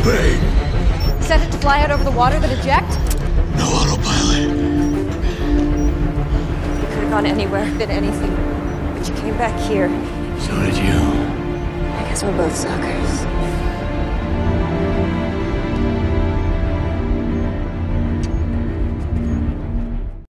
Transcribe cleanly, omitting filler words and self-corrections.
Obey! Set it to fly out over the water, then eject? No autopilot. You could have gone anywhere, did anything. But you came back here. So did you. I guess we're both suckers.